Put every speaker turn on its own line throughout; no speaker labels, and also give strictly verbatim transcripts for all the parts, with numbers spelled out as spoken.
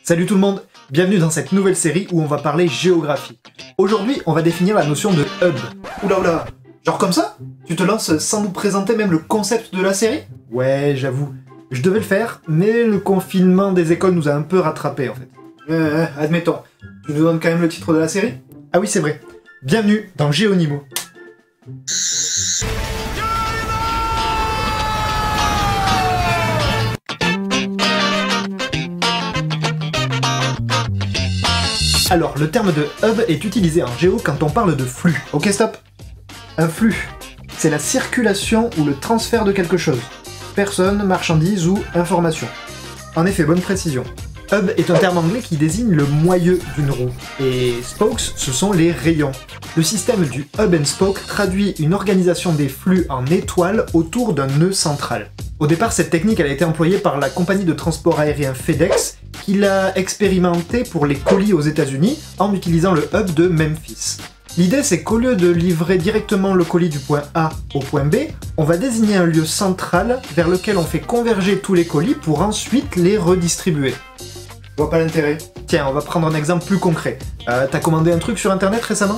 Salut tout le monde, bienvenue dans cette nouvelle série où on va parler géographie. Aujourd'hui, on va définir la notion de hub. Oula oula, genre comme ça? Tu te lances sans nous présenter même le concept de la série? Ouais, j'avoue, je devais le faire, mais le confinement des écoles nous a un peu rattrapés en fait. Euh, admettons, tu nous donnes quand même le titre de la série? Ah oui, c'est vrai. Bienvenue dans Géonimo. Alors, le terme de hub est utilisé en géo quand on parle de flux. Ok, stop. Un flux, c'est la circulation ou le transfert de quelque chose. Personne, marchandise ou information. En effet, bonne précision. Hub est un terme anglais qui désigne le moyeu d'une roue. Et spokes, ce sont les rayons. Le système du hub and spoke traduit une organisation des flux en étoile autour d'un nœud central. Au départ, cette technique elle a été employée par la compagnie de transport aérien FedEx, qui l'a expérimentée pour les colis aux États-Unis en utilisant le hub de Memphis. L'idée, c'est qu'au lieu de livrer directement le colis du point A au point B, on va désigner un lieu central vers lequel on fait converger tous les colis pour ensuite les redistribuer. Je vois pas l'intérêt. Tiens, on va prendre un exemple plus concret. Euh, t'as commandé un truc sur internet récemment?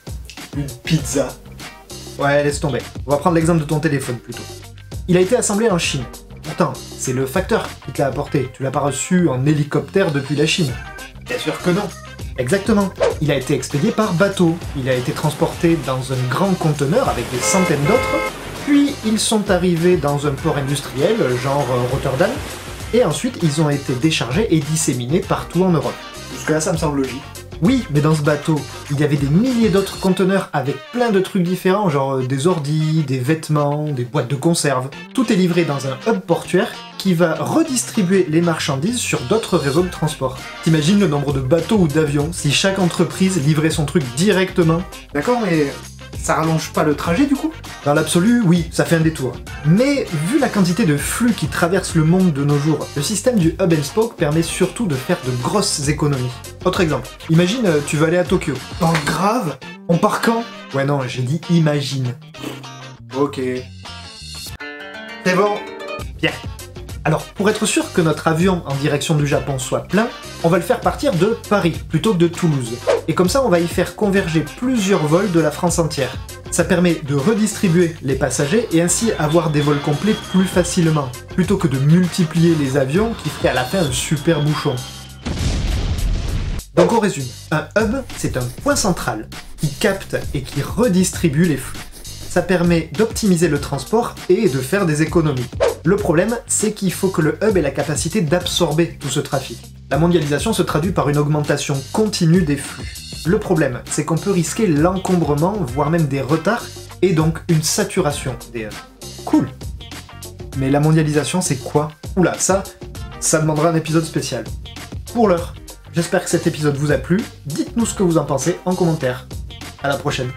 Une pizza. Ouais, laisse tomber. On va prendre l'exemple de ton téléphone plutôt. Il a été assemblé en Chine. Pourtant, c'est le facteur qui te l'a apporté. Tu l'as pas reçu en hélicoptère depuis la Chine. Bien sûr que non. Exactement. Il a été expédié par bateau. Il a été transporté dans un grand conteneur avec des centaines d'autres. Puis ils sont arrivés dans un port industriel, genre Rotterdam. Et ensuite, ils ont été déchargés et disséminés partout en Europe. Jusque-là, ça me semble logique. Oui, mais dans ce bateau, il y avait des milliers d'autres conteneurs avec plein de trucs différents, genre des ordis, des vêtements, des boîtes de conserve. Tout est livré dans un hub portuaire qui va redistribuer les marchandises sur d'autres réseaux de transport. T'imagines le nombre de bateaux ou d'avions si chaque entreprise livrait son truc directement? D'accord, mais ça rallonge pas le trajet du coup? Dans l'absolu, oui, ça fait un détour. Mais vu la quantité de flux qui traverse le monde de nos jours, le système du hub and spoke permet surtout de faire de grosses économies. Autre exemple, imagine tu veux aller à Tokyo. Oh grave? On part quand? Ouais non, j'ai dit imagine. Ok. C'est bon. Bien. Alors, pour être sûr que notre avion en direction du Japon soit plein, on va le faire partir de Paris plutôt que de Toulouse. Et comme ça, on va y faire converger plusieurs vols de la France entière. Ça permet de redistribuer les passagers et ainsi avoir des vols complets plus facilement, plutôt que de multiplier les avions qui feraient à la fin un super bouchon. Donc on résume, un hub, c'est un point central qui capte et qui redistribue les flux. Ça permet d'optimiser le transport et de faire des économies. Le problème, c'est qu'il faut que le hub ait la capacité d'absorber tout ce trafic. La mondialisation se traduit par une augmentation continue des flux. Le problème, c'est qu'on peut risquer l'encombrement, voire même des retards, et donc une saturation des hubs. Cool. Mais la mondialisation, c'est quoi? Oula, ça, ça demandera un épisode spécial. Pour l'heure, j'espère que cet épisode vous a plu. Dites-nous ce que vous en pensez en commentaire. À la prochaine.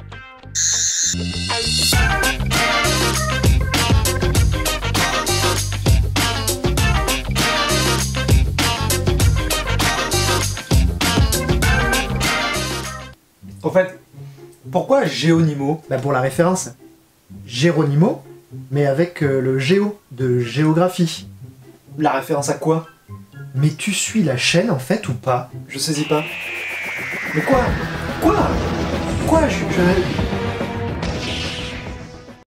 En fait, pourquoi Géonimo? Bah pour la référence. Géronimo, mais avec euh, le géo de géographie. La référence à quoi? Mais tu suis la chaîne en fait ou pas? Je saisis pas. Mais quoi? Quoi? Quoi? Je... je...